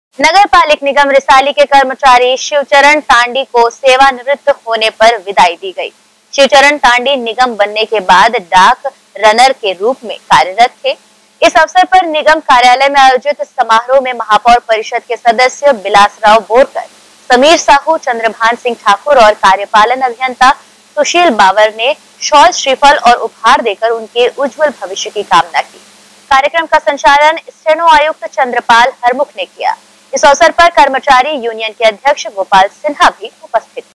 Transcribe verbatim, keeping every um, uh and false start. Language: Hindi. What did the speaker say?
नगर पालिक निगम रिसाली के कर्मचारी शिवचरण तांडी को सेवानिवृत्त होने पर विदाई दी गई। शिवचरण तांडी निगम बनने के बाद डाक रनर के रूप में कार्यरत थे। इस अवसर पर निगम कार्यालय में आयोजित समारोह में महापौर परिषद के सदस्य बिलासराव बोरकर, समीर साहू, चंद्रभान सिंह ठाकुर और कार्यपालन अभियंता सुशील बावर ने शॉल, श्रीफल और उपहार देकर उनके उज्जवल भविष्य की कामना की। कार्यक्रम का संचालन स्टेनो आयुक्त चंद्रपाल हरमुख ने किया। इस अवसर पर कर्मचारी यूनियन के अध्यक्ष गोपाल सिन्हा भी उपस्थित